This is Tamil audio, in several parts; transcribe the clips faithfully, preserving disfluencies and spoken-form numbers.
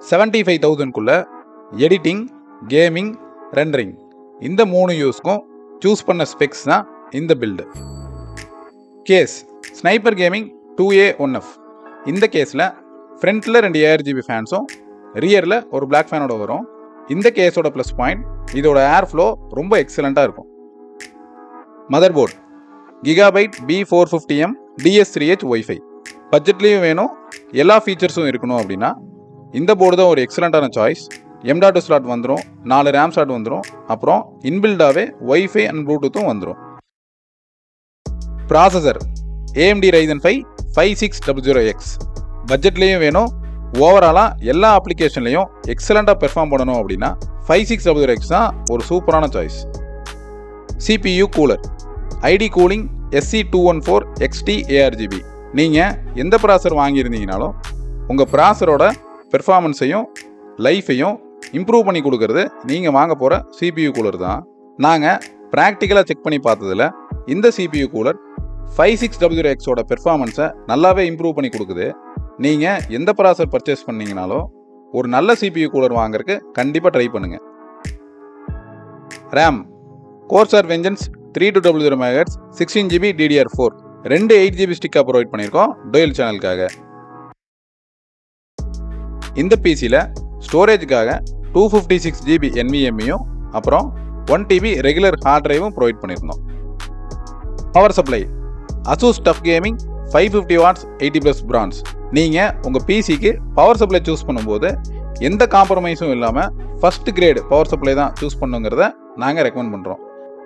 செவன்ட்டி ஃபைவ் தௌசண்ட்குள்ள எடிட்டிங், கேமிங், ரெண்டரிங் இந்த மூணு யூஸ்க்கும் சூஸ் பண்ண ஸ்பெக்ஸ் தான் இந்த build. Case sniper gaming two A one F. இந்த கேஸில் ஃப்ரண்ட்டில் ரெண்டு A R G B ஃபேன்ஸும் ரியரில் ஒரு பிளாக் ஃபேனோட வரும். இந்த கேஸோட ப்ளஸ் பாயிண்ட் இதோட ஏர் ஃப்ளோ ரொம்ப எக்ஸலண்ட்டாக இருக்கும். Motherboard Gigabyte B four fifty M D S three H WiFi. பட்ஜெட்லேயும் வேணும், எல்லா ஃபீச்சர்ஸும் இருக்கணும் அப்படின்னா இந்த போர்டு தான் ஒரு எக்ஸலண்ட்டான சாய்ஸ். எம் டாட் ஸ்லாட் வந்துடும், நாலு ரேம் ஸ்லாட் வந்துடும், அப்புறம் இன்பில்டாகவே ஒய்ஃபை அண்ட் ப்ளூடூத்தும் வந்துடும். Processor A M D RYZEN five five six double zero X. பட்ஜெட்லேயும் வேணும், ஓவராலாக எல்லா அப்ளிகேஷன்லையும் எக்ஸலண்ட்டாக பெர்ஃபார்ம் பண்ணணும் அப்படின்னா five six double zero X தான் ஒரு சூப்பரான choice. C P U cooler I D cooling S C two one four X T A R G B. நீங்கள் எந்த ப்ராசர் வாங்கியிருந்தீங்கனாலும் உங்கள் ப்ராசரோட பெர்ஃபார்மன்ஸையும் லைஃபையும் இம்ப்ரூவ் பண்ணி கொடுக்கறது நீங்கள் வாங்க போகிற C P U கூலர் தான். நாங்கள் ப்ராக்டிக்கலாக செக் பண்ணி பார்த்ததில் இந்த C P U cooler five six double zero எக்ஸோட பெர்ஃபார்மன்ஸை நல்லாவே இம்ப்ரூவ் பண்ணி கொடுக்குது. நீங்கள் எந்த ப்ராசர் பர்ச்சேஸ் பண்ணீங்கனாலும் ஒரு நல்ல C P U கூலர் வாங்குறதுக்கு கண்டிப்பாக ட்ரை பண்ணுங்கள். RAM Corsair Vengeance three two double zero megahertz sixteen GB D D R four. ரெண்டு எயிட் ஜிபி ஸ்டிக்காக ப்ரொவைட் பண்ணியிருக்கோம் டொயல் சேனலுக்காக. இந்த பிசியில் ஸ்டோரேஜுக்காக two fifty six GB N V M E-யும் அப்புறம் one T B regular hard டிரைவும் ப்ரொவைட் பண்ணியிருந்தோம். Power supply ASUS TUF gaming five fifty watts eighty plus bronze. நீங்கள் உங்கள் பிசிக்கு பவர் சப்ளை சூஸ் பண்ணும்போது எந்த காம்ப்ரமைஸும் இல்லாமல் ஃபர்ஸ்ட் கிரேடு பவர் சப்ளை தான் சூஸ் பண்ணுங்கிறத நாங்கள் ரெக்கமெண்ட் பண்ணுறோம்.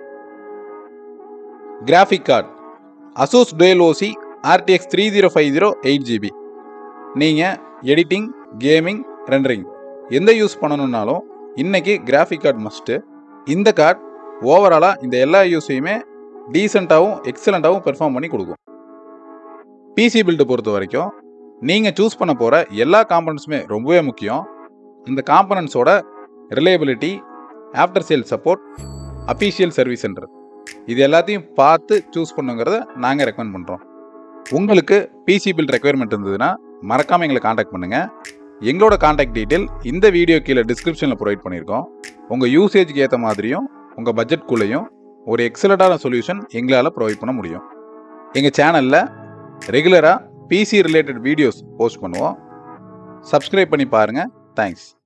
Graphic card ASUS Dual O C R T X three zero five zero eight GB. நீங்கள் எடிட்டிங், கேமிங், ரெண்டரிங் எந்த யூஸ் பண்ணணுன்னாலும் இன்றைக்கி கிராஃபிக் கார்டு மஸ்ட்டு. இந்த கார்டு ஓவராலாக இந்த எல்லா யூஸையுமே டீசெண்டாகவும் எக்ஸலண்ட்டாகவும் பெர்ஃபார்ம் பண்ணி கொடுக்கும். பிசி பில்டு பொறுத்த வரைக்கும் நீங்கள் சூஸ் பண்ண போகிற எல்லா காம்பனன்ட்ஸுமே ரொம்பவே முக்கியம். இந்த காம்பனன்ட்ஸோட reliability, after sale support, official service centre இது எல்லாத்தையும் பார்த்து சூஸ் பண்ணுங்கிறத நாங்கள் ரெக்கமெண்ட் பண்ணுறோம். உங்களுக்கு பிசி பில்ட் ரெக்குயர்மெண்ட் இருந்ததுன்னா மறக்காமல் எங்களை காண்டாக்ட் பண்ணுங்கள். எங்களோட காண்டாக்ட் டீட்டெயில் இந்த வீடியோ கீழே டிஸ்கிரிப்ஷனில் ப்ரொவைட் பண்ணியிருக்கோம். உங்கள் யூசேஜுக்கு ஏற்ற மாதிரியும் உங்கள் பட்ஜெட்குள்ளேயும் ஒரு எக்ஸலண்ட்டான சொல்யூஷன் எங்களால் ப்ரொவைட் பண்ண முடியும். எங்கள் சேனலில் ரெகுலராக பிசி ரிலேட்டட் வீடியோஸ் போஸ்ட் பண்ணுவோம். சப்ஸ்கிரைப் பண்ணி பாருங்கள். தேங்க்ஸ்.